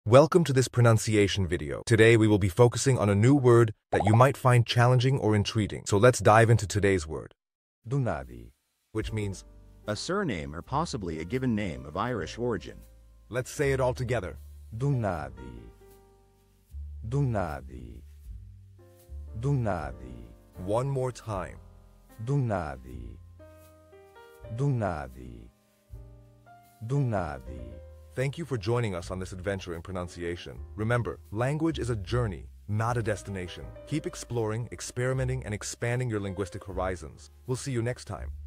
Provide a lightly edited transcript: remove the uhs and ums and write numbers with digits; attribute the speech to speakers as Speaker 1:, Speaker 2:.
Speaker 1: Welcome to this pronunciation video. Today we will be focusing on a new word that you might find challenging or intriguing. So let's dive into today's word,
Speaker 2: Donaghy.
Speaker 1: which means,
Speaker 3: A surname or possibly a given name of Irish origin.
Speaker 1: let's say it all together.
Speaker 2: Donaghy. Donaghy. Donaghy.
Speaker 1: One more time.
Speaker 2: Donaghy. Donaghy. Donaghy.
Speaker 1: Thank you for joining us on this adventure in pronunciation. Remember, language is a journey, not a destination. Keep exploring, experimenting, and expanding your linguistic horizons. We'll see you next time.